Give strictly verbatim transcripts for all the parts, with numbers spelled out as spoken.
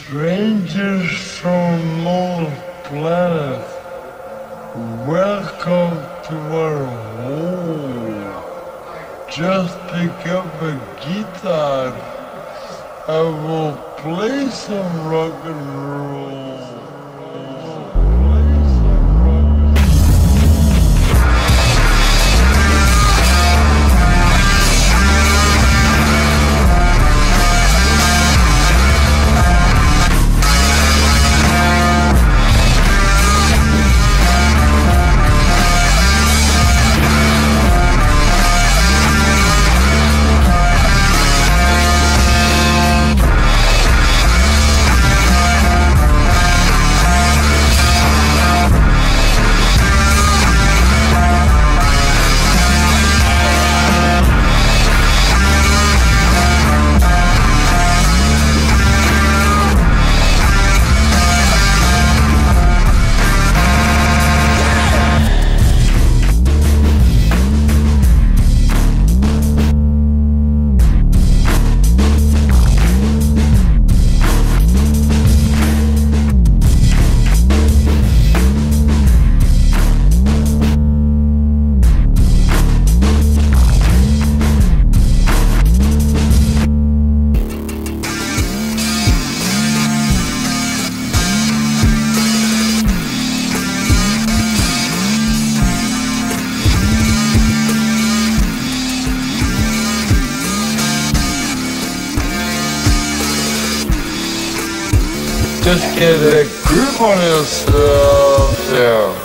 Strangers from another planet, welcome to our home. Just pick up a guitar and we'll play some rock and roll. Just get a grip on yourself, yeah.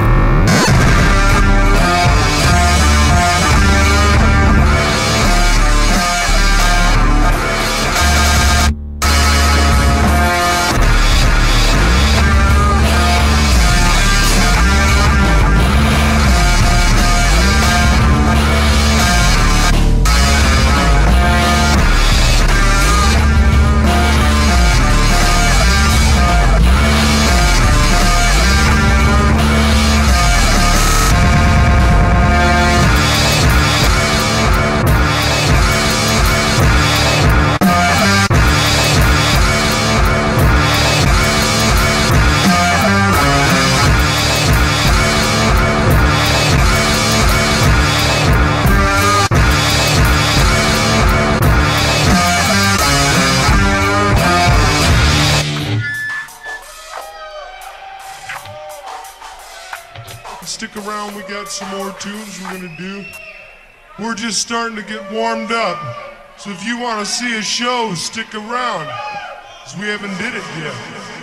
Stick around, we got some more tunes we're gonna do. We're just starting to get warmed up. So if you wanna see a show, stick around, 'cause we haven't did it yet.